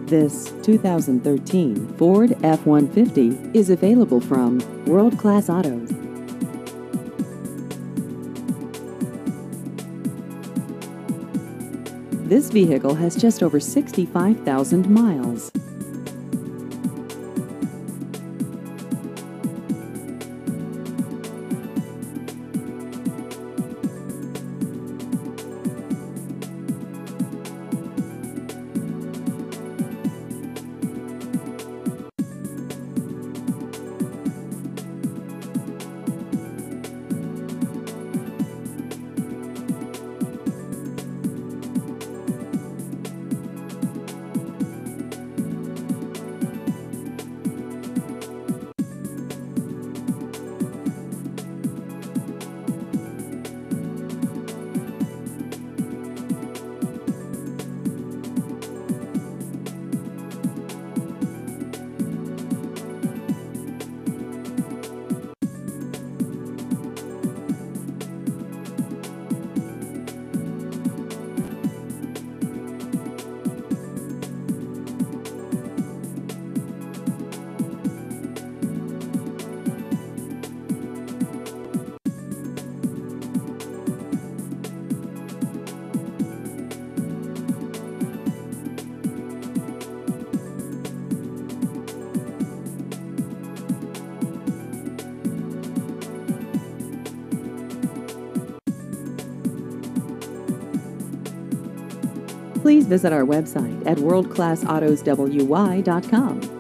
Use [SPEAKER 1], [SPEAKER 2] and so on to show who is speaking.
[SPEAKER 1] This 2013 Ford F-150 is available from World Class Autos. This vehicle has just over 65,000 miles. Please visit our website at worldclassautoswy.com.